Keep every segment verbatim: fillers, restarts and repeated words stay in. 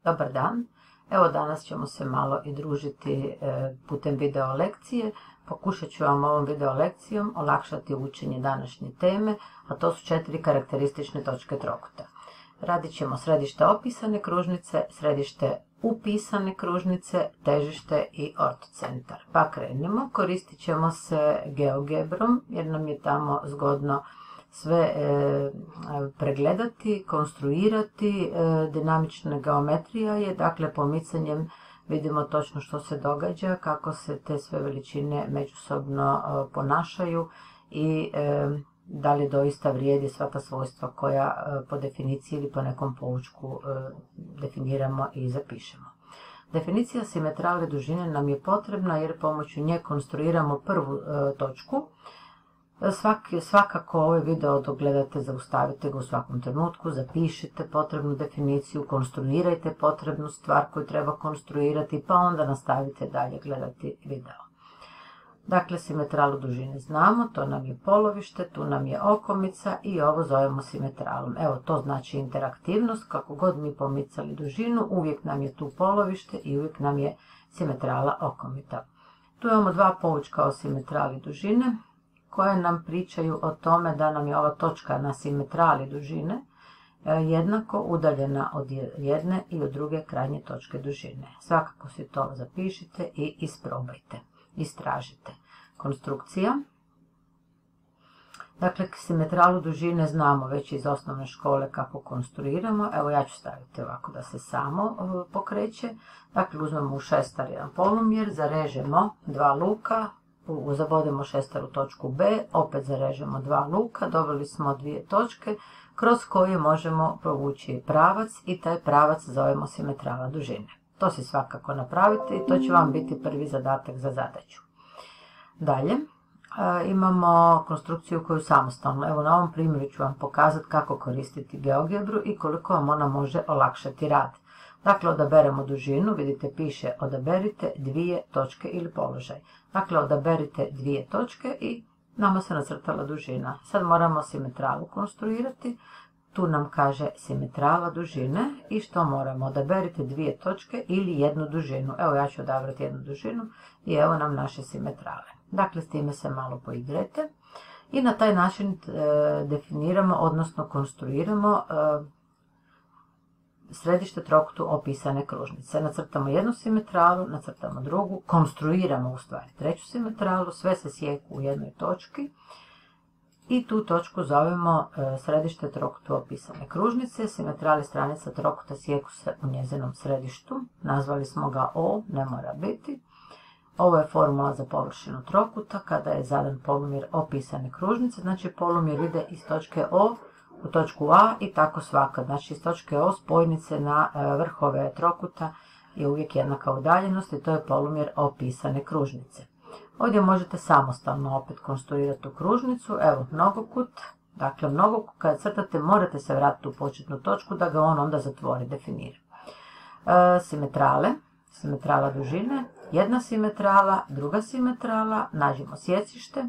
Dobar dan, evo danas ćemo se malo i družiti putem video lekcije. Pokušat ću vam ovom video lekcijom olakšati učenje današnje teme, a to su četiri karakteristične točke trokuta. Radit ćemo središte opisane kružnice, središte upisane kružnice, težište i ortocentar. Pa krenemo, koristit ćemo se GeoGebrom jer nam je tamo zgodno sve e, pregledati, konstruirati. E, dinamična geometrija je, dakle pomicanjem vidimo točno što se događa, kako se te sve veličine međusobno e, ponašaju i e, da li doista vrijedi sva ta svojstva koja e, po definiciji ili po nekom poučku e, definiramo i zapišemo. Definicija simetrale dužine nam je potrebna jer pomoću nje konstruiramo prvu e, točku. Svaki, svakako ovaj video dok gledate, zaustavite ga u svakom trenutku, zapišite potrebnu definiciju, konstruirajte potrebnu stvar koju treba konstruirati, pa onda nastavite dalje gledati video. Dakle, simetralu dužine znamo, to nam je polovište, tu nam je okomica i ovo zovemo simetralom. Evo, to znači interaktivnost, kako god mi pomicali dužinu, uvijek nam je tu polovište i uvijek nam je simetrala okomita. Tu imamo dva poučka o simetrali dužine, koje nam pričaju o tome da nam je ova točka na simetrali dužine jednako udaljena od jedne i od druge krajnje točke dužine. Svakako si to zapišite i isprobajte, istražite. Konstrukcija. Dakle, simetralu dužine znamo već iz osnovne škole kako konstruiramo. Evo ja ću staviti ovako da se samo pokreće. Dakle, uzmemo u šestar jedan polumjer, zarežemo dva luka, zabodemo šestar u točku B, opet zarežemo dva luka, dobili smo dvije točke kroz koje možemo provući pravac i taj pravac zovemo simetrala dužine. To si svakako napravite i to će vam biti prvi zadatak za zadaću. Dalje imamo konstrukciju koju samostalno, evo na ovom primjeru ću vam pokazati kako koristiti GeoGebru i koliko vam ona može olakšati rad. Dakle, odaberemo dužinu, vidite piše odaberite dvije točke ili položaj. Dakle, odaberite dvije točke i nama se nacrtala dužina. Sad moramo simetralu konstruirati, tu nam kaže simetrala dužine i što moramo? Odaberite dvije točke ili jednu dužinu. Evo ja ću odabrati jednu dužinu i evo nam naše simetrale. Dakle, s time se malo poigrajte i na taj način e, definiramo, odnosno konstruiramo e, središte trokutu opisane kružnice. Nacrtamo jednu simetralu, nacrtamo drugu, konstruiramo u stvari treću simetralu, sve se sjeku u jednoj točki i tu točku zovemo e, središte trokutu opisane kružnice. Simetrale stranica trokuta sjeku se u njezinom središtu, nazvali smo ga O, ne mora biti. Ovo je formula za površinu trokuta kada je zadan polumjer opisane kružnice, znači polumjer ide iz točke O u točku A i tako svaka. Znači iz točke O spojnice na vrhove trokuta je uvijek jednaka udaljenost i to je polumjer opisane kružnice. Ovdje možete samostalno opet konstruirati tu kružnicu. Evo mnogokut, dakle mnogokut kada crtate morate se vratiti u početnu točku da ga on onda zatvori, definira. E, simetrale, simetrala dužine, jedna simetrala, druga simetrala, nađemo sjecište.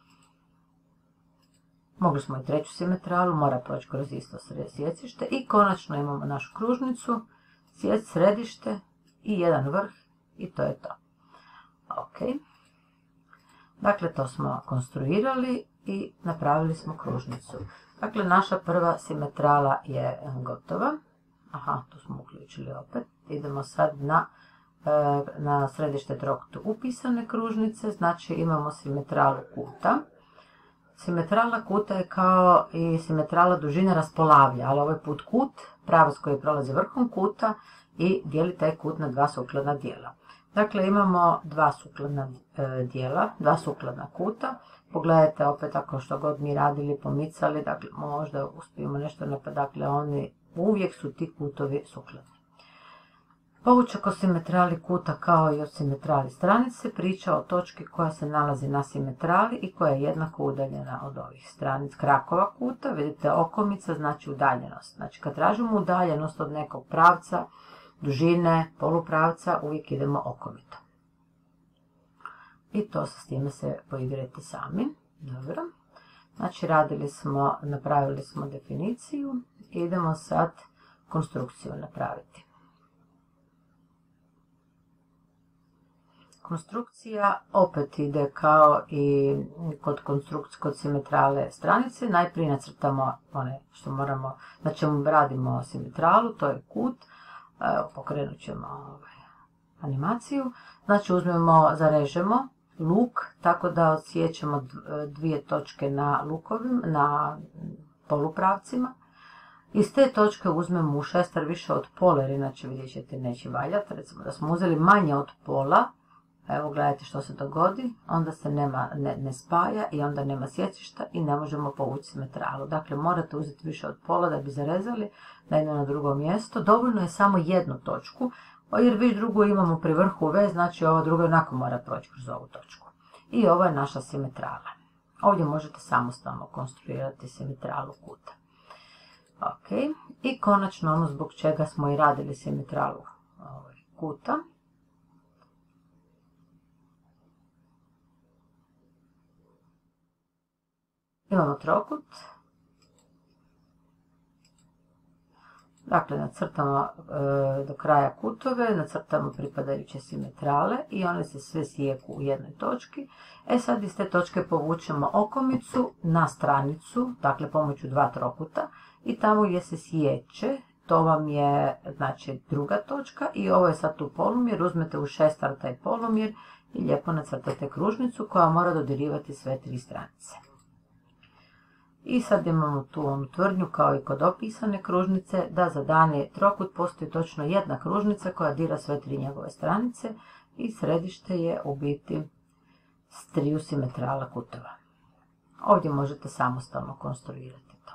Mogli smo i treću simetralu, mora proći kroz isto sjecište i konačno imamo našu kružnicu, sjec, središte i jedan vrh i to je to. Ok. Dakle, to smo konstruirali i napravili smo kružnicu. Dakle, naša prva simetrala je gotova. Aha, tu smo uključili opet. Idemo sad na, na središte trokutu upisane kružnice, znači imamo simetralu kuta. Simetrala kuta je kao i simetrala dužine raspolavlja, ali ovaj put kut, pravac koji prolazi vrhom kuta i dijeli taj kut na dva sukladna dijela. Dakle, imamo dva sukladna e, dijela, dva sukladna kuta. Pogledajte opet ako što god mi radili, pomicali, dakle možda uspijemo nešto napraviti, dakle oni uvijek su ti kutovi sukladni. Poučak o simetrali kuta kao i o simetrali stranice priča o točki koja se nalazi na simetrali i koja je jednako udaljena od ovih stranica krakova kuta. Vidite, okomica znači udaljenost. Znači kad tražimo udaljenost od nekog pravca, dužine, polupravca, uvijek idemo okomito. I to s time se poigrajte sami. Dobro. Znači radili smo, napravili smo definiciju i idemo sad konstrukciju napraviti. konstrukcija opet ide kao i kod konstrukcije, kod simetrale stranice. Najprije nacrtamo one što moramo, na čemu radimo simetralu, to je kut. Evo, pokrenut ćemo ovaj, animaciju. Znači uzmemo, zarežemo luk, tako da odsjećamo dvije točke na lukovim, na polupravcima. Iz te točke uzmemo u šestar više od pola, jer inače vidjet ćete neće valjati. Recimo da smo uzeli manje od pola, evo gledajte što se dogodi, onda se nema, ne, ne spaja i onda nema sjecišta i ne možemo povući simetralu. Dakle, morate uzeti više od pola da bi zarezali na jedno na drugo mjesto. Dovoljno je samo jednu točku, jer već drugu imamo pri vrhu V, znači ova druga onako mora proći kroz ovu točku. I ovo je naša simetrala. Ovdje možete samostalno konstruirati simetralu kuta. Ok, i konačno ono zbog čega smo i radili simetralu kuta. Imamo trokut. Dakle, nacrtamo e, do kraja kutove, nacrtamo pripadajuće simetrale i one se sve sijeku u jednoj točki. E sad iz te točke povučemo okomicu na stranicu, dakle pomoću dva trokuta, i tamo gdje se siječe, to vam je znači druga točka i ovo je sad tu polumjer, uzmete u šestar taj polumjer i lijepo nacrtate kružnicu koja mora dodirivati sve tri stranice. I sad imamo tu onu tvrdnju kao i kod opisane kružnice, da za dani trokut postoji točno jedna kružnica koja dira sve tri njegove stranice i središte je u biti s triju simetrala kutova. Ovdje možete samostalno konstruirati to.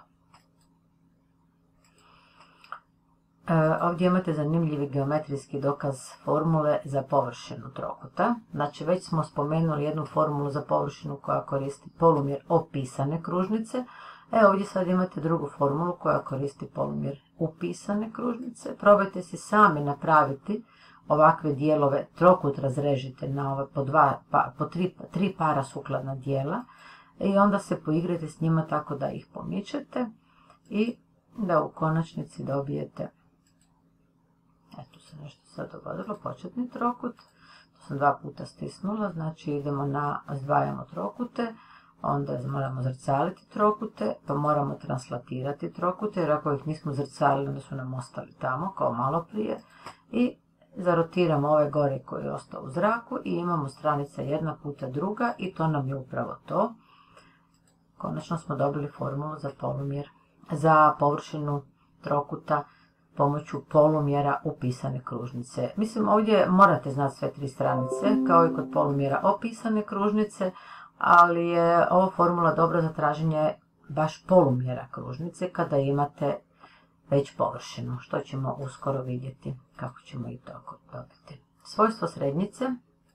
E, ovdje imate zanimljivi geometrijski dokaz formule za površinu trokuta. Znači već smo spomenuli jednu formulu za površinu koja koristi polumjer opisane kružnice. E ovdje sad imate drugu formulu koja koristi polumjer upisane kružnice. Probajte si sami napraviti ovakve dijelove, trokut razrežite na ove po, dva, pa, po tri, tri para sukladna dijela i onda se poigrajte s njima tako da ih pomičete i da u konačnici dobijete. Eto se nešto sad dogodilo, početni trokut, to sam dva puta stisnula, znači idemo na, izdvajamo trokute, onda moramo zrcaliti trokute, pa moramo translatirati trokute, jer ako ih nismo zrcalili, onda su nam ostali tamo, kao malo prije, i zarotiramo ove gore koji je ostao u zraku i imamo stranica jedna puta druga i to nam je upravo to. Konačno smo dobili formulu za polumjer, za površinu trokuta pomoću polumjera upisane kružnice. Mislim, ovdje morate znati sve tri stranice, kao i kod polumjera opisane kružnice, ali je ova formula dobra za traženje baš polumjera kružnice kada imate već površinu, što ćemo uskoro vidjeti kako ćemo i to dobiti. Svojstvo srednjice.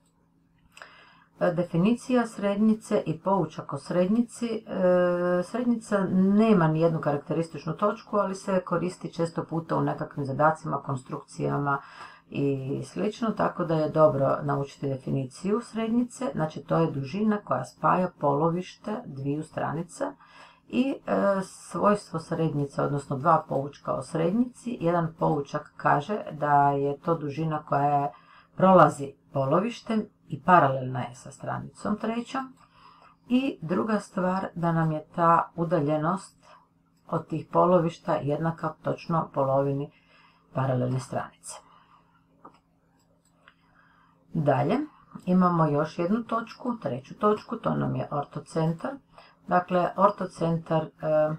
Definicija srednjice i poučak o srednjici. Srednjica nema ni jednu karakterističnu točku, ali se koristi često puta u nekakvim zadacima, konstrukcijama i slično, tako da je dobro naučiti definiciju srednjice. Znači to je dužina koja spaja polovište dviju stranica i e, svojstvo srednjice, odnosno dva poučka o srednjici. Jedan poučak kaže da je to dužina koja je, prolazi polovištem i paralelna je sa stranicom trećom. I druga stvar, da nam je ta udaljenost od tih polovišta jednaka točno polovini paralelne stranice. Dalje imamo još jednu točku, treću točku, to nam je ortocentar. Dakle, ortocentar, e,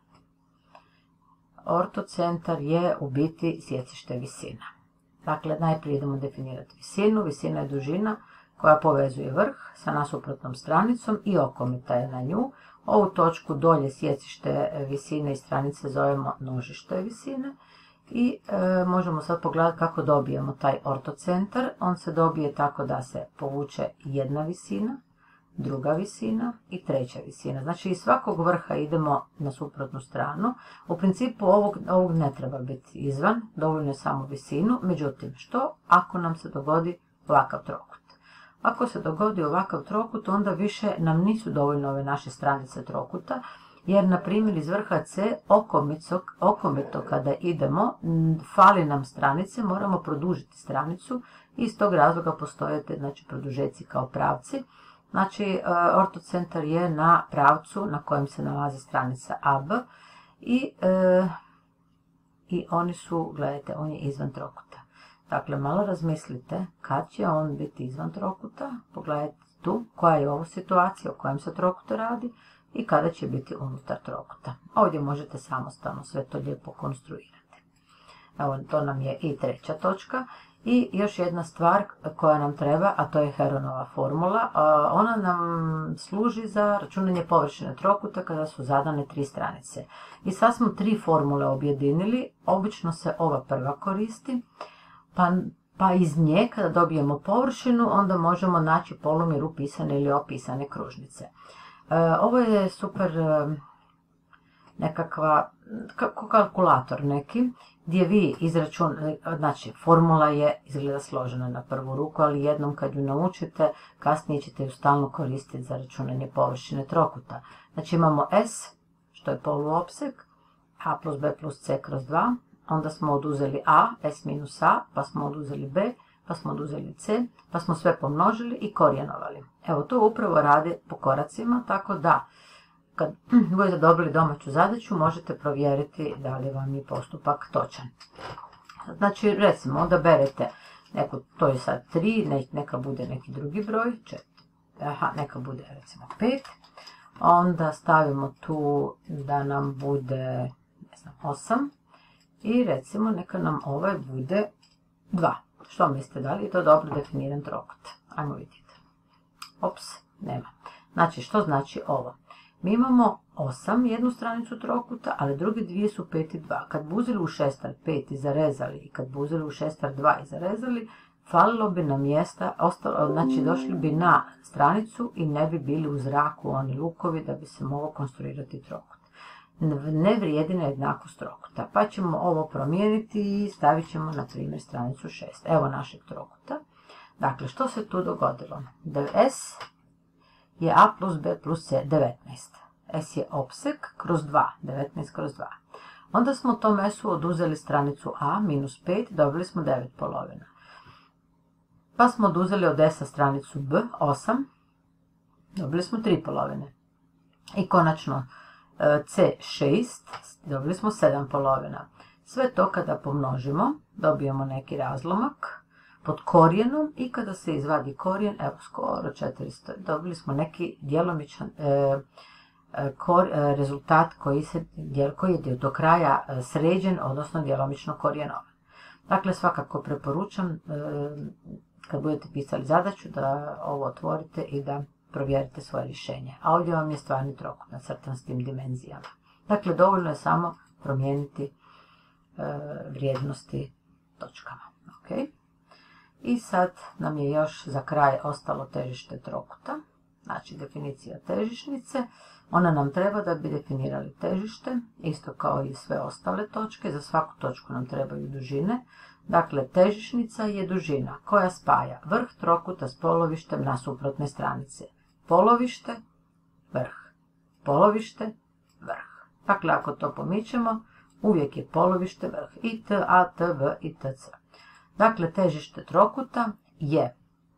ortocentar je u biti sjecište visina. Dakle, najprije idemo definirati visinu. Visina je dužina koja povezuje vrh sa nasuprotnom stranicom i okomita je na nju. Ovu točku dolje sjecište visine i stranice zovemo nožište visine. I e, možemo sad pogledati kako dobijemo taj ortocentar. On se dobije tako da se povuče jedna visina, druga visina i treća visina. Znači iz svakog vrha idemo na suprotnu stranu. U principu ovog, ovog ne treba biti izvan, dovoljno je samo visinu. Međutim, što ako nam se dogodi ovakav trokut? Ako se dogodi ovakav trokut, onda više nam nisu dovoljno ove naše stranice trokuta jer na primjer iz vrha C okomito kada idemo, fali nam stranice, moramo produžiti stranicu i iz tog razloga postoje znači, produžeci kao pravci. Znači, ortocentar je na pravcu na kojem se nalazi stranica A B i, e, i oni su, gledajte, on je izvan trokuta. Dakle, malo razmislite kad će on biti izvan trokuta, pogledajte tu koja je ovo situacija o kojem se trokuta radi i kada će biti unutar trokuta. Ovdje možete samostalno sve to lijepo konstruirati. Evo, to nam je i treća točka. I još jedna stvar koja nam treba, a to je Heronova formula. Ona nam služi za računanje površine trokuta kada su zadane tri stranice. I sad smo tri formule objedinili, obično se ova prva koristi, pa, pa iz nje kada dobijemo površinu onda možemo naći polumjer upisane ili opisane kružnice. Ovo je super nekakva, kako kalkulator neki, gdje vi izračunate, znači formula je izgleda složena na prvu ruku, ali jednom kad ju naučite, kasnije ćete ju stalno koristiti za računanje površine trokuta. Znači imamo S, što je poluopseg, A plus B plus C kroz dva, onda smo oduzeli A, S minus A, pa smo oduzeli B, pa smo oduzeli C, pa smo sve pomnožili i korijenovali. Evo, to upravo radi po koracima, tako da kad budete dobili domaću zadaću, možete provjeriti da li vam je postupak točan. Znači, recimo, onda berete neku, to je sad tri, neka bude neki drugi broj, četiri, aha, neka bude recimo pet, onda stavimo tu da nam bude, ne znam, osam i recimo neka nam ovaj bude dva. Što mislite, da li je to dobro definiran trokut? Ajmo vidjeti. Ops, nema. Znači, što znači ovo? Mi imamo osam, jednu stranicu trokuta, ali druge dvije su pet i dva. Kad bi uzeli u šestar pet i zarezali i kad bi uzeli u šestar dva i zarezali, falilo bi na mjesta, ostalo, znači došli bi na stranicu i ne bi bili u zraku oni lukovi da bi se mogao konstruirati trokut. Ne vrijedi na jednakost trokuta, pa ćemo ovo promijeniti i stavit ćemo na primjer stranicu šest. Evo našeg trokuta. Dakle, što se tu dogodilo? S je A plus B plus C, devetnaest. S je opseg kroz dva, devetnaest kroz dva. Onda smo tom S-u oduzeli stranicu A, minus pet, dobili smo devet polovina. Pa smo oduzeli od S-a stranicu B, osam, dobili smo tri polovine. I konačno C, šest, dobili smo sedam polovina. Sve to kada pomnožimo, dobijemo neki razlomak pod korijenom i kada se izvadi korijen, evo skoro četiristo, dobili smo neki djelomičan e, kor, e, rezultat koji, se, koji je do kraja sređen, odnosno djelomično korijenovan. Dakle, svakako preporučam e, kad budete pisali zadaću da ovo otvorite i da provjerite svoje rješenje. A ovdje vam je stvarni trokut nacrtan s tim dimenzijama. Dakle, dovoljno je samo promijeniti e, vrijednosti točkama. Okay. I sad nam je još za kraj ostalo težište trokuta, znači definicija težišnice. Ona nam treba da bi definirali težište, isto kao i sve ostale točke. Za svaku točku nam trebaju dužine. Dakle, težišnica je dužina koja spaja vrh trokuta s polovištem na suprotne stranice. Polovište, vrh. Polovište, vrh. Dakle, ako to pomičemo, uvijek je polovište vrh. I T, A, T, V i T, C. Dakle, težište trokuta je,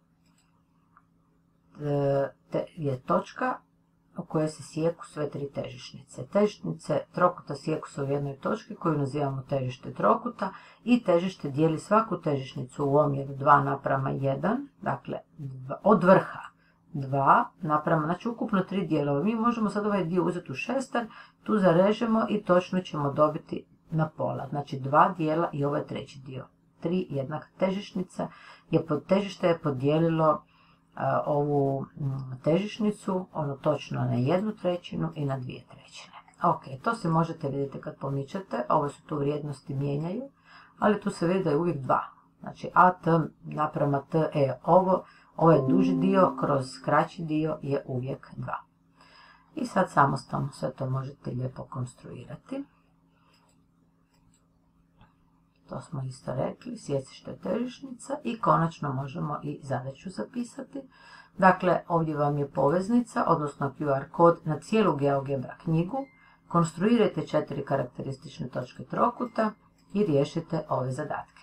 je točka u kojoj se sijeku sve tri težišnice. Težišnice trokuta sijeku se u jednoj točki koju nazivamo težište trokuta i težište dijeli svaku težišnicu u omjeru dva naprama jedan, dakle od vrha dva naprama, znači ukupno tri dijelova. Mi možemo sad ovaj dio uzeti u šestar, tu zarežemo i točno ćemo dobiti na pola, znači dva dijela i ovaj treći dio. Tri jednaka težišnica, je pod, težište je podijelilo a, ovu m, težišnicu, ono točno na jednu trećinu i na dvije trećine. Ok, to se možete vidjeti kad pomičete, ove su tu vrijednosti mijenjaju, ali tu se vidi da je uvijek dva. Znači A, T naprama T, E, ovo, ovaj duži dio kroz kraći dio je uvijek dva. I sad samostalno sve to možete lijepo konstruirati. To smo isto rekli, sjecište težišnica i konačno možemo i zadaću zapisati. Dakle, ovdje vam je poveznica, odnosno Q R kod na cijelu GeoGebra knjigu. Konstruirajte četiri karakteristične točke trokuta i riješite ove zadatke.